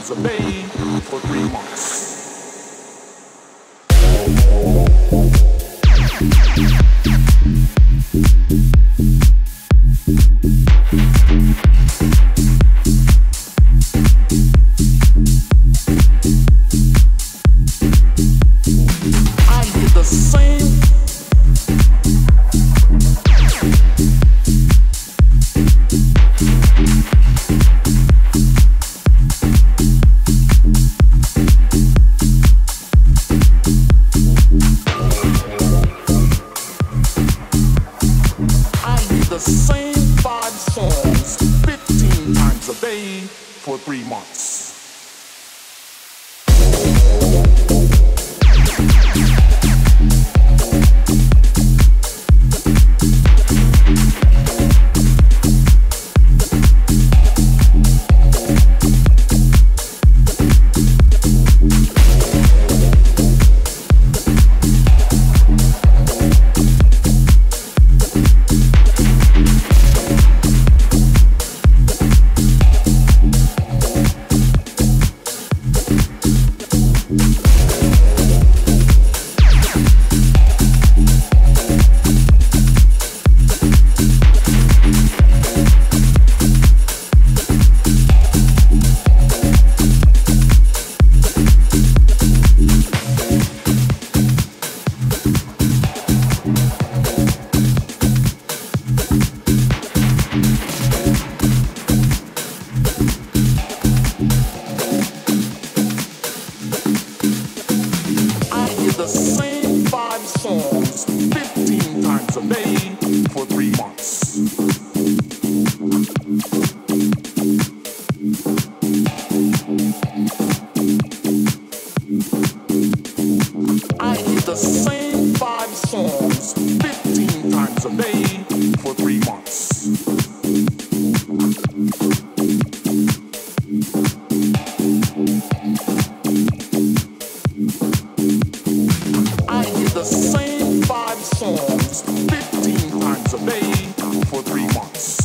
times a day for 3 months. I hear the same. The same 5 songs 15 times a day for 3 months. The same 5 songs 15 times a day for 3 months. I hear the same 5 songs 15 times a day for 3 months. I hear the same 5 songs 15 times a day for 3 months.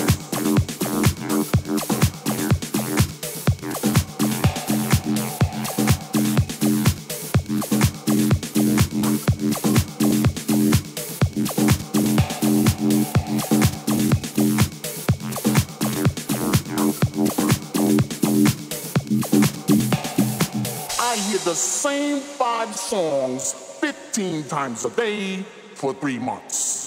I hear the same 5 songs 15 times a day for 3 months.